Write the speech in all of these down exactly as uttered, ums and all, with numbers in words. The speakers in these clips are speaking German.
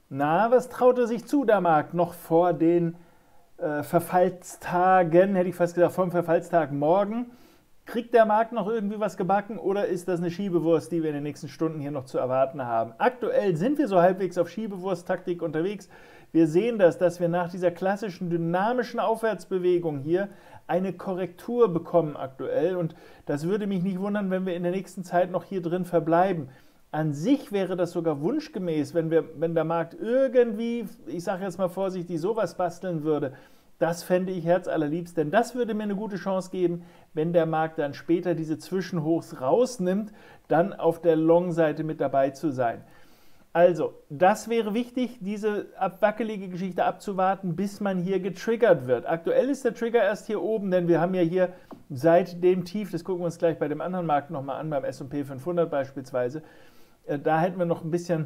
Na, was traut er sich zu, der Markt, noch vor den äh, Verfallstagen, hätte ich fast gesagt, vom Verfallstag morgen? Kriegt der Markt noch irgendwie was gebacken oder ist das eine Schiebewurst, die wir in den nächsten Stunden hier noch zu erwarten haben? Aktuell sind wir so halbwegs auf Schiebewurst-Taktik unterwegs. Wir sehen das, dass wir nach dieser klassischen dynamischen Aufwärtsbewegung hier eine Korrektur bekommen aktuell und das würde mich nicht wundern, wenn wir in der nächsten Zeit noch hier drin verbleiben. An sich wäre das sogar wunschgemäß, wenn, wir, wenn der Markt irgendwie, ich sage jetzt mal vorsichtig, sowas basteln würde. Das fände ich herzallerliebst, denn das würde mir eine gute Chance geben, wenn der Markt dann später diese Zwischenhochs rausnimmt, dann auf der Long-Seite mit dabei zu sein. Also, das wäre wichtig, diese wackelige Geschichte abzuwarten, bis man hier getriggert wird. Aktuell ist der Trigger erst hier oben, denn wir haben ja hier seit dem Tief, das gucken wir uns gleich bei dem anderen Markt nochmal an, beim S und P fünfhundert beispielsweise, äh, da hätten wir noch ein bisschen,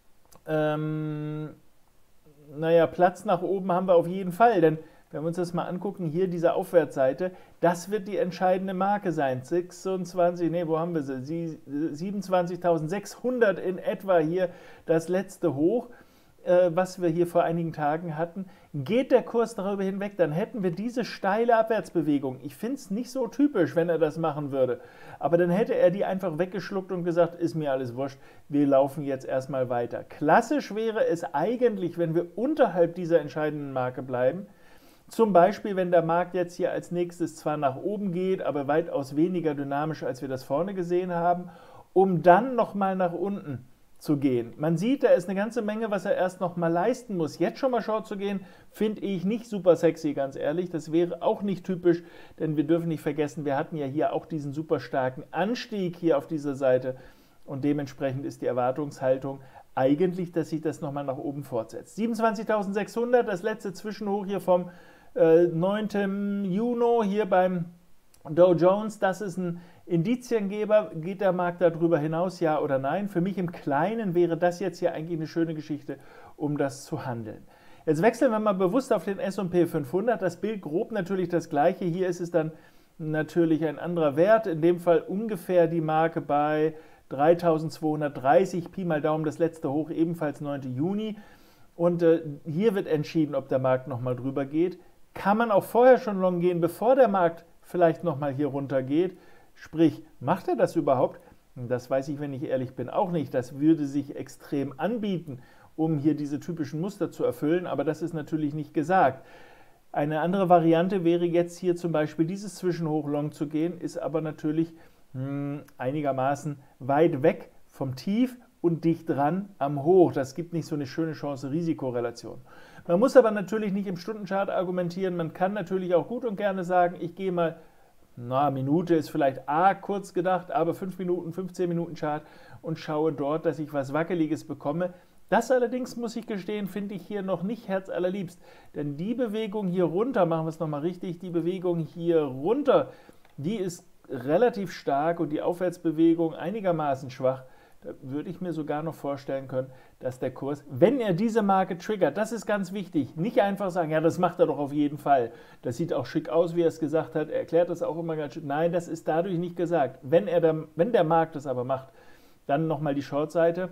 ähm, naja, Platz nach oben haben wir auf jeden Fall, denn wenn wir uns das mal angucken, hier diese Aufwärtsseite, das wird die entscheidende Marke sein. sechsundzwanzig, nee, wo haben wir sie? siebenundzwanzigtausendsechshundert in etwa hier das letzte Hoch, äh, was wir hier vor einigen Tagen hatten. Geht der Kurs darüber hinweg, dann hätten wir diese steile Abwärtsbewegung. Ich finde es nicht so typisch, wenn er das machen würde. Aber dann hätte er die einfach weggeschluckt und gesagt, ist mir alles wurscht, wir laufen jetzt erstmal weiter. Klassisch wäre es eigentlich, wenn wir unterhalb dieser entscheidenden Marke bleiben. Zum Beispiel, wenn der Markt jetzt hier als nächstes zwar nach oben geht, aber weitaus weniger dynamisch, als wir das vorne gesehen haben, um dann nochmal nach unten zu gehen. Man sieht, da ist eine ganze Menge, was er erst nochmal leisten muss. Jetzt schon mal Short zu gehen, finde ich nicht super sexy, ganz ehrlich. Das wäre auch nicht typisch, denn wir dürfen nicht vergessen, wir hatten ja hier auch diesen super starken Anstieg hier auf dieser Seite und dementsprechend ist die Erwartungshaltung eigentlich, dass sich das nochmal nach oben fortsetzt. siebenundzwanzigtausendsechshundert, das letzte Zwischenhoch hier vom äh, neunten Juni hier beim Dow Jones, das ist ein Indiziengeber. Geht der Markt darüber hinaus, ja oder nein? Für mich im Kleinen wäre das jetzt hier eigentlich eine schöne Geschichte, um das zu handeln. Jetzt wechseln wir mal bewusst auf den S und P fünfhundert. Das Bild grob natürlich das gleiche. Hier ist es dann natürlich ein anderer Wert. In dem Fall ungefähr die Marke bei dreitausendzweihundertdreißig, Pi mal Daumen, das letzte Hoch, ebenfalls neunten Juni. Und äh, hier wird entschieden, ob der Markt nochmal drüber geht. Kann man auch vorher schon long gehen, bevor der Markt vielleicht nochmal hier runter geht? Sprich, macht er das überhaupt? Das weiß ich, wenn ich ehrlich bin, auch nicht. Das würde sich extrem anbieten, um hier diese typischen Muster zu erfüllen, aber das ist natürlich nicht gesagt. Eine andere Variante wäre jetzt hier zum Beispiel dieses Zwischenhoch long zu gehen, ist aber natürlich mh, einigermaßen weit weg vom Tief und dicht dran am Hoch. Das gibt nicht so eine schöne Chance-Risiko-Relation. Man muss aber natürlich nicht im Stundenchart argumentieren. Man kann natürlich auch gut und gerne sagen, ich gehe mal, na, Minute ist vielleicht A kurz gedacht, aber fünf Minuten, fünfzehn Minuten Chart und schaue dort, dass ich was Wackeliges bekomme. Das allerdings, muss ich gestehen, finde ich hier noch nicht herzallerliebst. Denn die Bewegung hier runter, machen wir es nochmal richtig, die Bewegung hier runter, die ist relativ stark und die Aufwärtsbewegung einigermaßen schwach. Da würde ich mir sogar noch vorstellen können, dass der Kurs, wenn er diese Marke triggert, das ist ganz wichtig, nicht einfach sagen, ja, das macht er doch auf jeden Fall. Das sieht auch schick aus, wie er es gesagt hat, er erklärt das auch immer ganz schön. Nein, das ist dadurch nicht gesagt. Wenn, er der, wenn der Markt das aber macht, dann nochmal die Short-Seite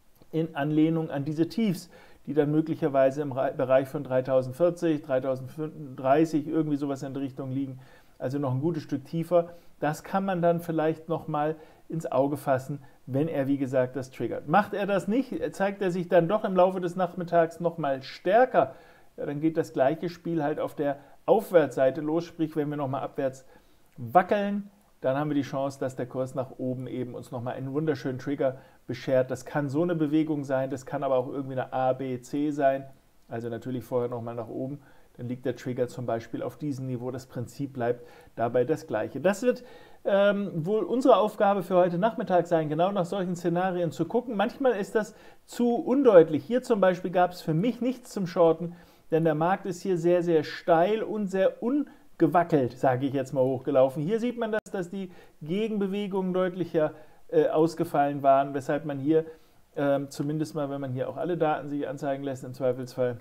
in Anlehnung an diese Tiefs, die dann möglicherweise im Bereich von dreitausendvierzig, dreitausendfünfunddreißig, irgendwie sowas in der Richtung liegen, also noch ein gutes Stück tiefer. Das kann man dann vielleicht nochmal ins Auge fassen, wenn er, wie gesagt, das triggert. Macht er das nicht, zeigt er sich dann doch im Laufe des Nachmittags nochmal stärker, ja, dann geht das gleiche Spiel halt auf der Aufwärtsseite los, sprich, wenn wir nochmal abwärts wackeln, dann haben wir die Chance, dass der Kurs nach oben eben uns nochmal einen wunderschönen Trigger beschert. Das kann so eine Bewegung sein, das kann aber auch irgendwie eine A, B, C sein, also natürlich vorher nochmal nach oben. Dann liegt der Trigger zum Beispiel auf diesem Niveau. Das Prinzip bleibt dabei das gleiche. Das wird ähm, wohl unsere Aufgabe für heute Nachmittag sein, genau nach solchen Szenarien zu gucken. Manchmal ist das zu undeutlich. Hier zum Beispiel gab es für mich nichts zum Shorten, denn der Markt ist hier sehr, sehr steil und sehr ungewackelt, sage ich jetzt mal, hochgelaufen. Hier sieht man, dass, dass die Gegenbewegungen deutlicher äh, ausgefallen waren, weshalb man hier äh, zumindest mal, wenn man hier auch alle Daten sich anzeigen lässt, im Zweifelsfall,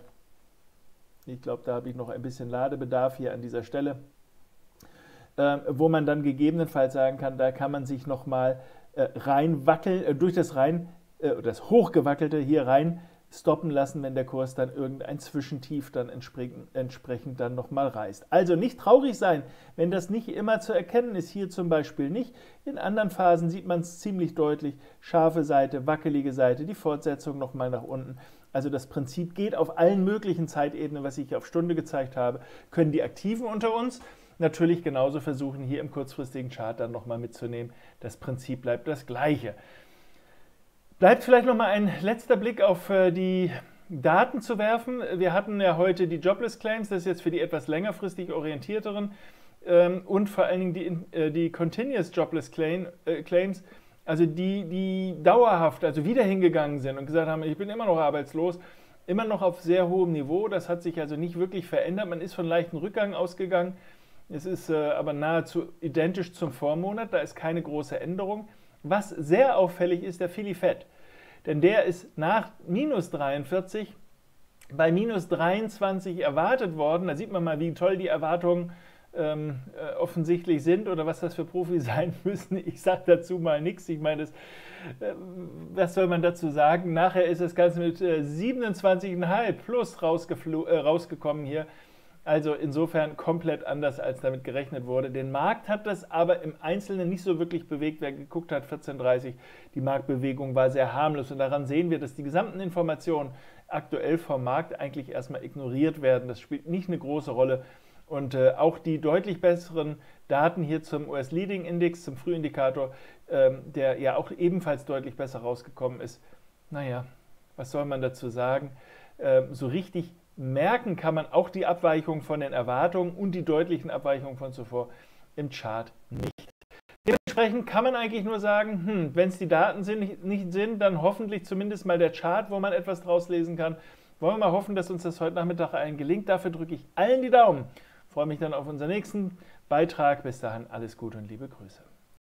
ich glaube, da habe ich noch ein bisschen Ladebedarf hier an dieser Stelle, äh, wo man dann gegebenenfalls sagen kann, da kann man sich nochmal äh, reinwackeln, äh, durch das rein, äh, das hochgewackelte hier rein stoppen lassen, wenn der Kurs dann irgendein Zwischentief dann entsprechend, entsprechend dann nochmal reißt. Also nicht traurig sein, wenn das nicht immer zu erkennen ist, hier zum Beispiel nicht. In anderen Phasen sieht man es ziemlich deutlich, scharfe Seite, wackelige Seite, die Fortsetzung nochmal nach unten. Also das Prinzip geht auf allen möglichen Zeitebenen, was ich auf Stunde gezeigt habe, können die Aktiven unter uns natürlich genauso versuchen, hier im kurzfristigen Chart dann nochmal mitzunehmen. Das Prinzip bleibt das gleiche. Bleibt vielleicht noch mal ein letzter Blick auf die Daten zu werfen. Wir hatten ja heute die Jobless Claims, das ist jetzt für die etwas längerfristig orientierteren und vor allen Dingen die, die Continuous Jobless Claims, also die, die dauerhaft, also wieder hingegangen sind und gesagt haben, ich bin immer noch arbeitslos, immer noch auf sehr hohem Niveau. Das hat sich also nicht wirklich verändert. Man ist von leichten Rückgang ausgegangen. Es ist aber nahezu identisch zum Vormonat, da ist keine große Änderung. Was sehr auffällig ist, der Philly Fed, denn der ist nach minus dreiundvierzig bei minus dreiundzwanzig erwartet worden. Da sieht man mal, wie toll die Erwartungen ähm, äh, offensichtlich sind oder was das für Profis sein müssen. Ich sage dazu mal nichts. Ich meine, das, äh, was soll man dazu sagen? Nachher ist das Ganze mit äh, siebenundzwanzig Komma fünf plus äh, rausgekommen hier. Also insofern komplett anders, als damit gerechnet wurde. Den Markt hat das aber im Einzelnen nicht so wirklich bewegt. Wer geguckt hat, vierzehn Uhr dreißig, die Marktbewegung war sehr harmlos. Und daran sehen wir, dass die gesamten Informationen aktuell vom Markt eigentlich erstmal ignoriert werden. Das spielt nicht eine große Rolle. Und äh, auch die deutlich besseren Daten hier zum U S-Leading Index, zum Frühindikator, ähm, der ja auch ebenfalls deutlich besser rausgekommen ist. Naja, was soll man dazu sagen? Ähm, so richtig merken kann man auch die Abweichung von den Erwartungen und die deutlichen Abweichungen von zuvor im Chart nicht. Dementsprechend kann man eigentlich nur sagen, hm, wenn es die Daten sind, nicht sind, dann hoffentlich zumindest mal der Chart, wo man etwas draus lesen kann. Wollen wir mal hoffen, dass uns das heute Nachmittag allen gelingt. Dafür drücke ich allen die Daumen. Freue mich dann auf unseren nächsten Beitrag. Bis dahin alles Gute und liebe Grüße.